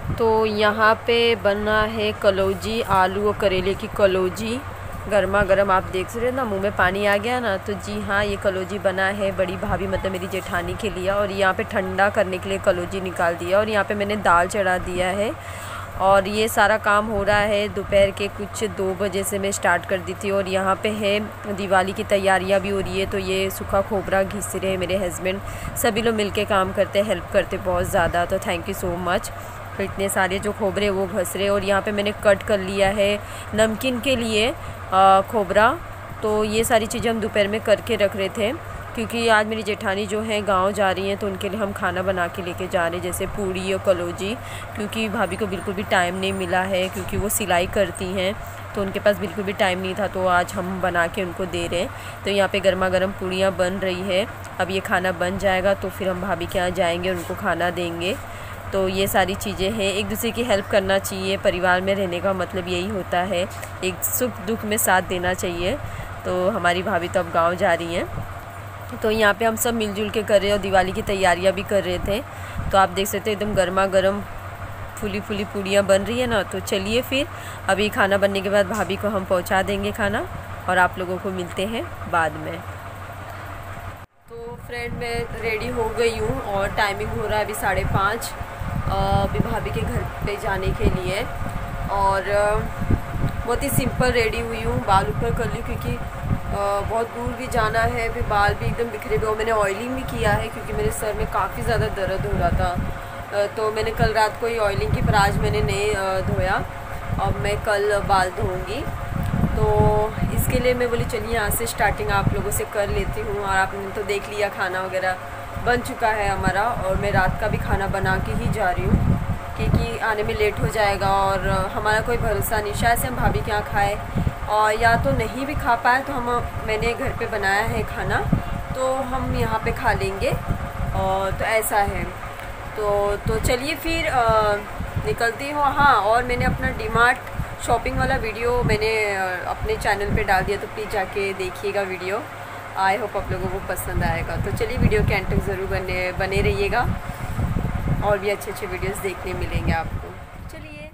तो यहाँ पे बना है कलौजी, आलू और करेले की कलौजी, गर्मा गर्म। आप देख रहे हो ना, मुंह में पानी आ गया ना। तो जी हाँ, ये कलौजी बना है बड़ी भाभी मतलब मेरी जेठानी के लिए। और यहाँ पे ठंडा करने के लिए कलौजी निकाल दिया। और यहाँ पे मैंने दाल चढ़ा दिया है। और ये सारा काम हो रहा है दोपहर के कुछ 2 बजे से मैं स्टार्ट कर दी थी। और यहाँ पे है दिवाली की तैयारियाँ भी हो रही है। तो ये सूखा खोबरा घिस रहे हैं मेरे हस्बैंड। सभी लोग मिलके काम करते, हेल्प करते बहुत ज़्यादा। तो थैंक यू सो मच। तो इतने सारे जो खोबरे वो घस रहे। और यहाँ पे मैंने कट कर लिया है नमकीन के लिए खोबरा। तो ये सारी चीज़ें हम दोपहर में करके रख रहे थे, क्योंकि आज मेरी जेठानी जो है गांव जा रही हैं। तो उनके लिए हम खाना बना के लेके जा रहे हैं, जैसे पूड़ी और कलौजी। क्योंकि भाभी को बिल्कुल भी टाइम नहीं मिला है, क्योंकि वो सिलाई करती हैं तो उनके पास बिल्कुल भी टाइम नहीं था। तो आज हम बना के उनको दे रहे हैं। तो यहाँ पे गर्मा गर्म पूड़ियाँ बन रही है। अब ये खाना बन जाएगा तो फिर हम भाभी के यहाँ जाएँगे और उनको खाना देंगे। तो ये सारी चीज़ें हैं, एक दूसरे की हेल्प करना चाहिए। परिवार में रहने का मतलब यही होता है, एक सुख दुख में साथ देना चाहिए। तो हमारी भाभी तो अब गांव जा रही हैं। तो यहाँ पे हम सब मिलजुल के कर रहे हैं और दिवाली की तैयारियां भी कर रहे थे। तो आप देख सकते हैं एकदम गर्मा गर्म फुली फुली पूड़ियाँ बन रही है ना। तो चलिए फिर अभी खाना बनने के बाद भाभी को हम पहुँचा देंगे खाना, और आप लोगों को मिलते हैं बाद में। तो फ्रेंड मैं रेडी हो गई हूँ और टाइमिंग हो रहा है अभी 5:30 अभी भाभी के घर पे जाने के लिए। और बहुत ही सिंपल रेडी हुई हूँ, बाल ऊपर कर ली क्योंकि बहुत दूर भी जाना है। फिर बाल भी एकदम बिखरे हुए। और मैंने ऑयलिंग भी किया है क्योंकि मेरे सर में काफ़ी ज़्यादा दर्द हो रहा था। तो मैंने कल रात को ही ऑयलिंग की, पर आज मैंने नहीं धोया। अब मैं कल बाल धोऊँगी। तो इसके लिए मैं बोली चलिए यहाँ से स्टार्टिंग आप लोगों से कर लेती हूँ। और आपने तो देख लिया खाना वगैरह बन चुका है हमारा। और मैं रात का भी खाना बना के ही जा रही हूँ क्योंकि आने में लेट हो जाएगा। और हमारा कोई भरोसा नहीं, शायद से हम भाभी के यहाँ खाए और या तो नहीं भी खा पाए तो मैंने घर पे बनाया है खाना, तो हम यहाँ पे खा लेंगे। और तो ऐसा है। तो चलिए फिर निकलती हूँ। हाँ, और मैंने अपना डीमार्ट शॉपिंग वाला वीडियो मैंने अपने चैनल पे डाल दिया, तो प्लीज़ जाके देखिएगा वीडियो। आई होप आप लोगों को पसंद आएगा। तो चलिए वीडियो के एंड तक ज़रूर बने रहिएगा, और भी अच्छे अच्छे वीडियोस देखने मिलेंगे आपको। चलिए।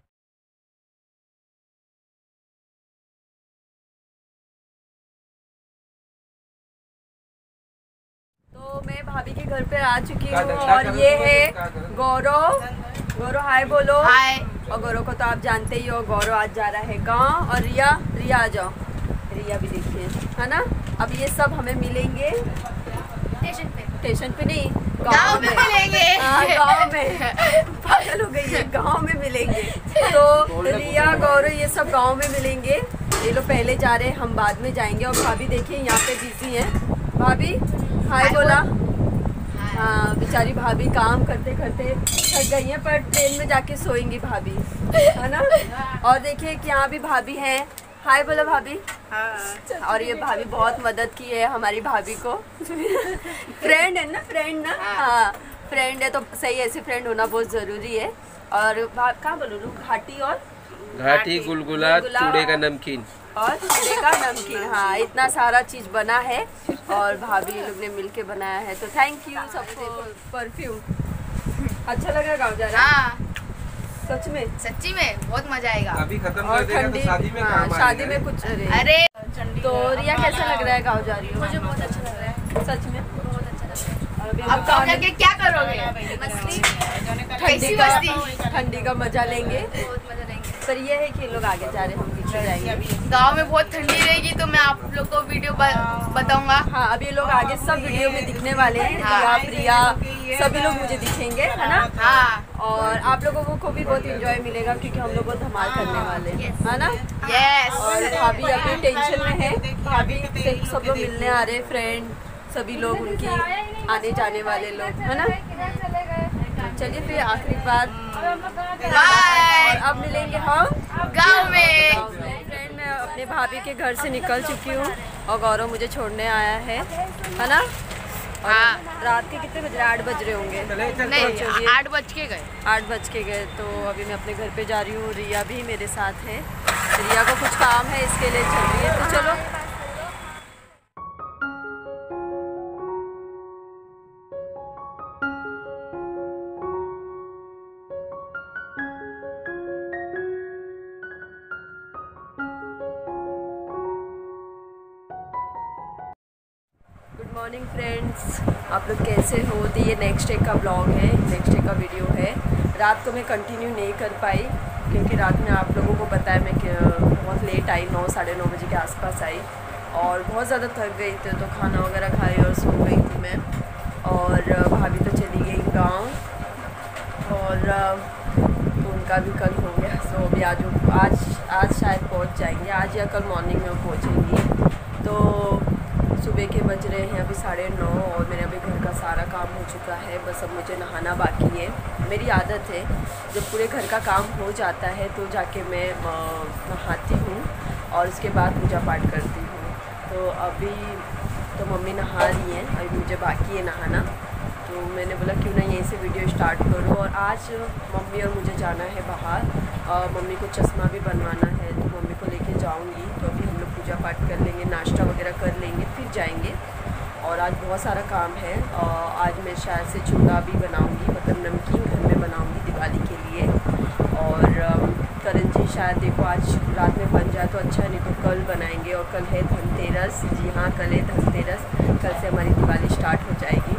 तो मैं भाभी के घर पे आ चुकी हूँ। और ये है गौरव हाय बोलो। हाय। और गौरव को तो आप जानते ही हो, गौरव आज जा रहा है गाँव। और रिया आ जाओ, रिया भी देखिए, है ना। अब ये सब हमें मिलेंगे स्टेशन पे नहीं, गाँव में मिलेंगे। गाँव में पागल हो गई है, गाँव में मिलेंगे। तो रिया गौरव ये सब गाँव में मिलेंगे। ये लोग पहले जा रहे हैं, हम बाद में जाएंगे। और भाभी देखिए यहाँ पे बिजी है। भाभी हाय बोला। हाँ, बेचारी भाभी काम करते करते थक गई है, पर ट्रेन में जाके सोएंगी भाभी, है ना। और देखिए कि यहाँ भी भाभी है। हाय बोला भाभी। हाँ। और ये भाभी बहुत मदद की है हमारी भाभी को। फ्रेंड है ना। हाँ, फ्रेंड है तो सही, ऐसे फ्रेंड होना बहुत ज़रूरी है। और कहाँ बोलूँ, घाटी गुलगुला चूड़े का नमकीन और चूड़े का नमकीन। हाँ, इतना सारा चीज़ बना है और भाभी लोग ने मिलके बनाया है। तो थैंक यू सबको। परफ्यूम अच्छा लगा गाँव जा रहा। हाँ सच्ची में बहुत मजा आएगा। अभी खत्म कर देगा तो शादी में शादी में कुछ। अरे तो रिया कैसा लग रहा है गाँव जा रही हो? मुझे बहुत अच्छा लग रहा है, सच में बहुत अच्छा लग रहा है। अब गाँव जाके क्या करोगे? मस्ती, ठंडी का मजा लेंगे। बहुत मजा लेंगे। पर ये है कि लोग आगे जा रहे हैं, हम पीछे जाएंगे। गाँव में बहुत ठंडी रहेगी तो मैं आप लोग को वीडियो बताऊंगा। हाँ, अब ये लोग आगे सब वीडियो में दिखने वाले हैं। हाँ, प्रिया सभी लोग मुझे दिखेंगे, है ना। हाँ, और आप लोगों को भी बहुत एंजॉय मिलेगा क्योंकि हम लोग बहुत धमाल करने वाले हैं, है ना। यस। और भाभी अभी टेंशन में है, भाभी से सब लोग मिलने आ रहे, फ्रेंड सभी लोग उनकी आने जाने वाले लोग, है ना। चलिए फिर आखिरी बात, और अब मिलेंगे हम गाँव में। फ्रेंड मैं अपने भाभी के घर से निकल चुकी हूँ और गौरव मुझे छोड़ने आया है ना। हाँ, रात के कितने बज रहे? 8 बज रहे होंगे। नहीं, 8 बज के गए। 8 बज के गए। तो अभी मैं अपने घर पे जा रही हूँ। रिया भी मेरे साथ है। रिया को कुछ काम है, इसके लिए चल रही है। तो चलो। मॉर्निंग फ्रेंड्स, आप लोग कैसे हो? तो ये नेक्स्ट डे का ब्लॉग है, नेक्स्ट डे का वीडियो है। रात को मैं कंटिन्यू नहीं कर पाई क्योंकि रात में आप लोगों को पता है मैं बहुत लेट आई, 9 साढ़े 9 बजे के आसपास आई और बहुत ज़्यादा थक गई थी। तो खाना वगैरह खाई और सो गई थी मैं। और भाभी तो चली गई गाँव और तो उनका भी कल हो गया। सो अभी आज शायद पहुंच जाएंगे, आज या कल मॉर्निंग में पहुंचेंगे। तो सुबह के बज रहे हैं अभी 9:30 और मेरे अभी घर का सारा काम हो चुका है। बस अब मुझे नहाना बाकी है। मेरी आदत है जब पूरे घर का काम हो जाता है तो जाके मैं नहाती हूँ और उसके बाद पूजा पाठ करती हूँ। तो अभी तो मम्मी नहा रही हैं, अभी मुझे बाकी है नहाना। तो मैंने बोला क्यों ना यहीं से वीडियो स्टार्ट करूँ। और आज मम्मी और मुझे जाना है बाहर, मम्मी को चश्मा भी बनवाना है तो मम्मी को लेके जाऊँगी। तो अभी हम लोग पूजा पाठ कर लेंगे, नाश्ता वगैरह कर लेंगे, फिर जाएंगे। और आज बहुत सारा काम है। आज मैं शायद से चूड़ा भी बनाऊँगी, मतलब नमकीन घर में बनाऊँगी दिवाली के लिए। और करंजी शायद देखो आज रात में बन जाए तो अच्छा, नहीं तो कल बनाएंगे। और कल है धनतेरस, जी हाँ कल है धनतेरस, कल से हमारी दिवाली स्टार्ट हो जाएगी।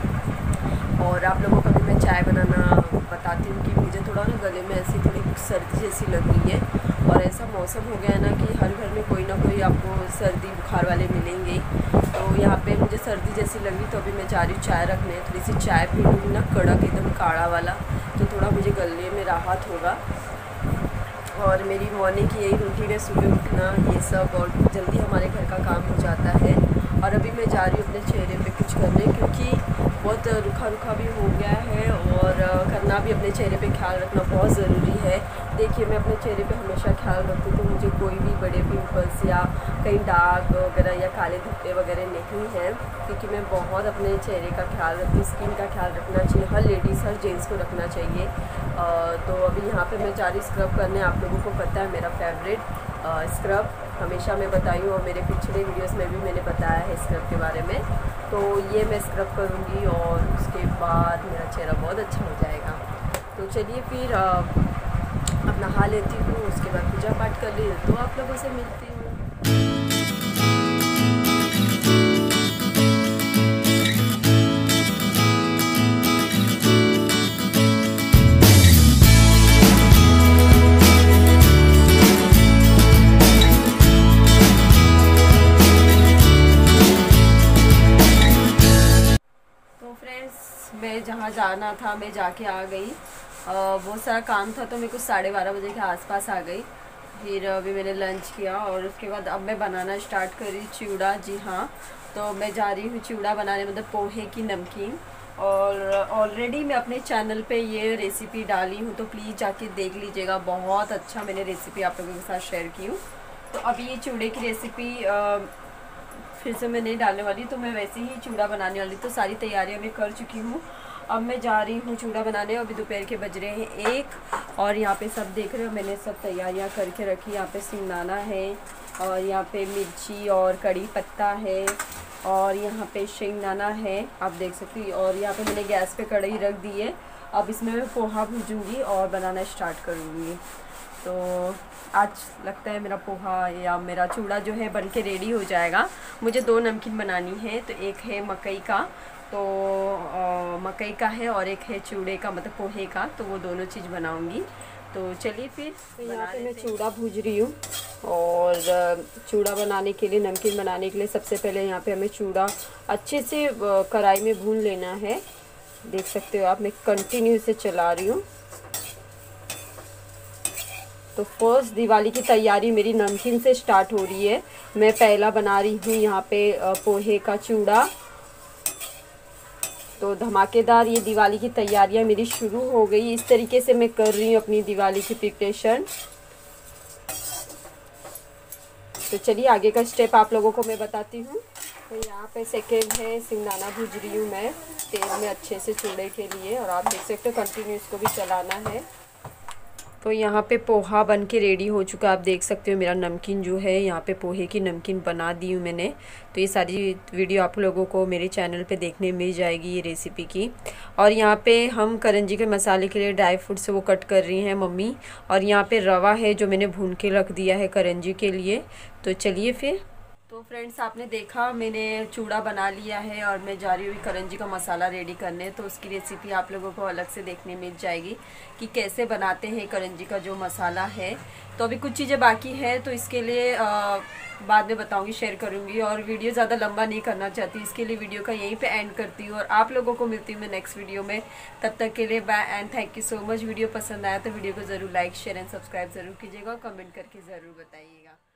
और आप लोगों को भी मैं चाय बनाना बताती हूँ कि मुझे थोड़ा ना गले में ऐसी थोड़ी सर्दी जैसी लग रही है। और ऐसा मौसम हो गया है ना कि हर घर में कोई ना कोई आपको सर्दी बुखार वाले मिलेंगे। तो यहाँ पे मुझे सर्दी जैसी लग रही, तो अभी मैं जा रही हूँ चाय रखने। थोड़ी सी चाय पीऊँगी ना कड़क एकदम काढ़ा वाला, तो थोड़ा मुझे गले में राहत होगा। और मेरी मॉर्निंग की यही रूटीन है, सुबह उठना ये सब, और जल्दी हमारे घर का काम हो जाता है। और अभी मैं जा रही हूँ अपने चेहरे पे कुछ करने क्योंकि बहुत रूखा भी हो गया है और करना भी, अपने चेहरे पे ख्याल रखना बहुत ज़रूरी है। देखिए मैं अपने चेहरे पे हमेशा ख्याल रखती हूँ तो मुझे कोई भी बड़े पिंपल्स या कहीं दाग वगैरह या काले धब्बे वगैरह नहीं हैं, क्योंकि मैं बहुत अपने चेहरे का ख्याल रखती हूँ। स्किन का ख्याल रखना चाहिए, हर लेडीज़ हर जेंट्स को रखना चाहिए। तो अभी यहाँ पे मैं जा रही स्क्रब करने। आप लोगों को पता है मेरा फेवरेट स्क्रब हमेशा मैं बताई हूँ और मेरे पिछले वीडियोस में भी मैंने बताया है स्क्रब के बारे में। तो ये मैं स्क्रब करूँगी और उसके बाद मेरा चेहरा बहुत अच्छा हो जाएगा। तो चलिए फिर अब नहा लेती हूँ, उसके बाद पूजा पाठ कर ली तो आप लोगों से मिलती हूँ। मैं जहाँ जाना था मैं जाके आ गई। बहुत सारा काम था तो मैं कुछ 12:30 बजे के आसपास आ गई। फिर अभी मैंने लंच किया और उसके बाद अब मैं बनाना स्टार्ट करी चिवड़ा। जी हाँ, तो मैं जा रही हूँ चिवड़ा बनाने, मतलब पोहे की नमकीन। और ऑलरेडी मैं अपने चैनल पे ये रेसिपी डाली हूँ तो प्लीज़ जाके देख लीजिएगा, बहुत अच्छा मैंने रेसिपी आप लोगों के साथ शेयर की हूँ। तो अभी ये चिवड़े की रेसिपी फिर से मैं नहीं डालने वाली, तो मैं वैसे ही चूड़ा बनाने वाली। तो सारी तैयारियां मैं कर चुकी हूँ, अब मैं जा रही हूँ चूड़ा बनाने। अभी दोपहर के बज रहे हैं 1 और यहाँ पे सब देख रहे हो मैंने सब तैयारियां करके रखी। यहाँ पे सिंगदाना है और यहाँ पे मिर्ची और कड़ी पत्ता है और यहाँ पे शेंगदाना है, आप देख सकती हैं। और यहाँ पे मैंने गैस पे कढ़ाई रख दी है। अब इसमें मैं पोहा भूजूँगी और बनाना स्टार्ट करूँगी। तो आज लगता है मेरा पोहा या मेरा चूड़ा जो है बन के रेडी हो जाएगा। मुझे 2 नमकीन बनानी है, तो एक है मकई का, तो मकई का है, और एक है चूड़े का मतलब पोहे का, तो वो दोनों चीज़ बनाऊंगी। तो चलिए फिर। तो यहाँ पे मैं चूड़ा भूज रही हूँ और चूड़ा बनाने के लिए, नमकीन बनाने के लिए सबसे पहले यहाँ पे हमें चूड़ा अच्छे से कढ़ाई में भून लेना है। देख सकते हो आप, मैं कंटिन्यू से चला रही हूँ। तो फर्स्ट दिवाली की तैयारी मेरी नमकीन से स्टार्ट हो रही है। मैं पहला बना रही हूँ यहाँ पे पोहे का चूड़ा। तो धमाकेदार ये दिवाली की तैयारियाँ मेरी शुरू हो गई। इस तरीके से मैं कर रही हूँ अपनी दिवाली की प्रिपरेशन। तो चलिए आगे का स्टेप आप लोगों को मैं बताती हूँ। तो यहाँ पे सेकेंड है सिंगदाना भूज रही हूँ मैं तेल में अच्छे से चूड़े के लिए, और आप देख सकते हो कंटिन्यू इसको भी चलाना है। तो यहाँ पे पोहा बन के रेडी हो चुका, आप देख सकते हो मेरा नमकीन जो है, यहाँ पे पोहे की नमकीन बना दी हूँ मैंने। तो ये सारी वीडियो आप लोगों को मेरे चैनल पे देखने मिल जाएगी ये रेसिपी की। और यहाँ पे हम करंजी के मसाले के लिए ड्राई फ्रूट से वो कट कर रही हैं मम्मी। और यहाँ पे रवा है जो मैंने भून के रख दिया है करंजी के लिए। तो चलिए फिर। तो फ्रेंड्स आपने देखा मैंने चूड़ा बना लिया है और मैं जा रही हूँ करंजी का मसाला रेडी करने। तो उसकी रेसिपी आप लोगों को अलग से देखने मिल जाएगी कि कैसे बनाते हैं करंजी का जो मसाला है। तो अभी कुछ चीज़ें बाकी है तो इसके लिए बाद में बताऊंगी, शेयर करूंगी और वीडियो ज़्यादा लंबा नहीं करना चाहती, इसके लिए वीडियो का यहीं पे एंड करती हूँ और आप लोगों को मिलती हूँ मैं नेक्स्ट वीडियो में। तब तक के लिए bye and thank you so much. Video पसंद आया तो वीडियो को ज़रूर लाइक शेयर एंड सब्सक्राइब ज़रूर कीजिएगा और कमेंट करके ज़रूर बताइएगा।